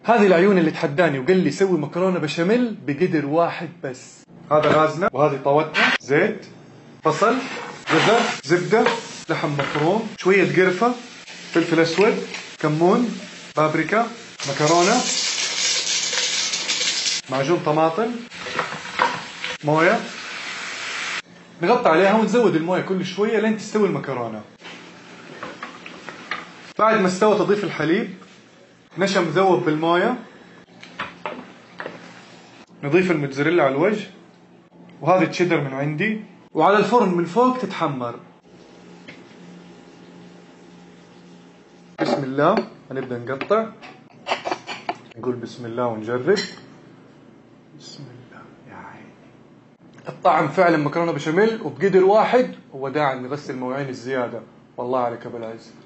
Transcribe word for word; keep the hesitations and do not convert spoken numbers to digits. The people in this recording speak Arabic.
هذه العيون اللي تحداني وقال لي سوي مكرونة بشاميل بقدر واحد بس. هذا غازنا وهذه طاوتنا، زيت، بصل، جزر، زبدة، لحم مفروم، شوية قرفة، فلفل أسود، كمون، بابريكا، مكرونة، معجون طماطم، موية. نغطي عليها ونزود الموية كل شوية لين تستوي المكرونة. بعد ما استوت أضيف الحليب، نشا مذوب بالموية، نضيف الموتزاريلا على الوجه، وهذا تشيدر من عندي، وعلى الفرن من فوق تتحمر. بسم الله، هنبدأ نقطع، نقول بسم الله ونجرب. بسم الله يا عيني، الطعم فعلا مكرونة بشاميل وبقدر واحد، هو داعي نغسل مواعين الزيادة. والله عليك أبو العز.